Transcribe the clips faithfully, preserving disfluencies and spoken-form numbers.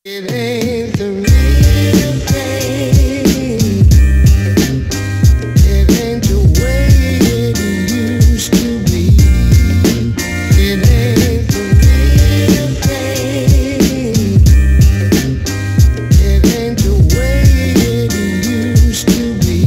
It ain't the real thing. It ain't the way it used to be. It ain't the real thing. It ain't the way it used to be.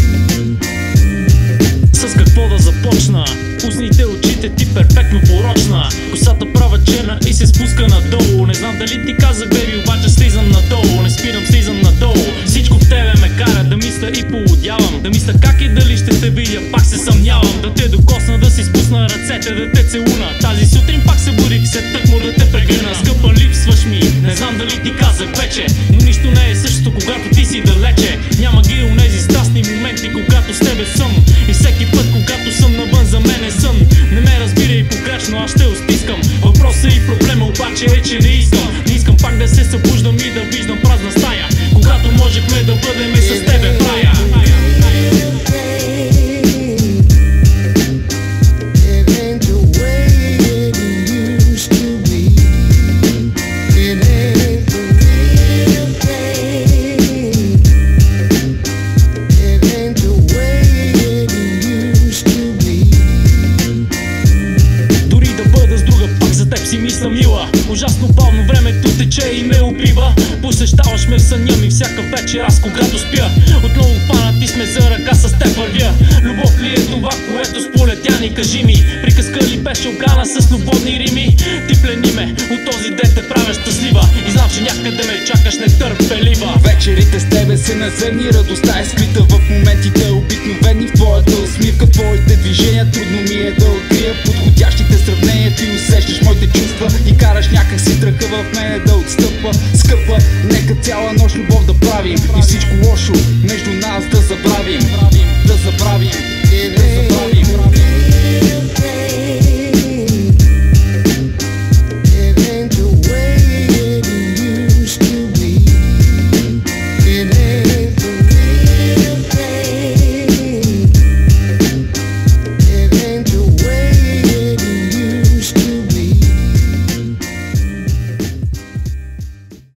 С какво да започна? Устните, очите ти перфектно порочна. Косата права черна и се спуска надолу. Не знам дали ти каза, беби, обаче слизам надолу. Не спирам, слизам надолу. Всичко в тебе ме кара да мисля и полудявам. Да мисля как и дали ще те видя, пак се съмнявам. Да те докосна, да си спусна ръцете, да те целуна. Тази сутрин пак се будих, се тъкмо да те прегърна. Скъпа, липсваш ми, не знам дали ти казах вече, но нищо не е същото, когато ти си далече. Няма ги онези страстни моменти, когато с тебе съм. И всеки път, когато съм навън, за мен е сън. Не ме разбирай погрешно, аз ще устискам. Въпросът и проблема обаче е, че не искам. Не искам пак да се събуждам и да виждам празна стая, когато можехме да бъдем с тебе в рая. Си мисля мила, ужасно бавно времето тече и ме убива. Посещаваш ме в съня ми всяка вечер, аз когато спя. Отново фанати сме за ръка, с теб вървя. Любов ли е това, което сполетя ни, кажи ми? Приказка ли беше ограна с любовни рими? Ти плени ме от този ден те правя щастлива. И знам, че някъде ме чакаш нетърпелива. Вечерите с тебе са наземни, радостта е скрита в моментите обикновени. В твоята усмивка, твоите движения трудно ми е да открия подходящите сравнения. Ти усещаш моите чувства и караш някак си страха в мене да отстъпва. Скъпа, нека цяла нощ любов да правим и всичко лошо между нас да забравим.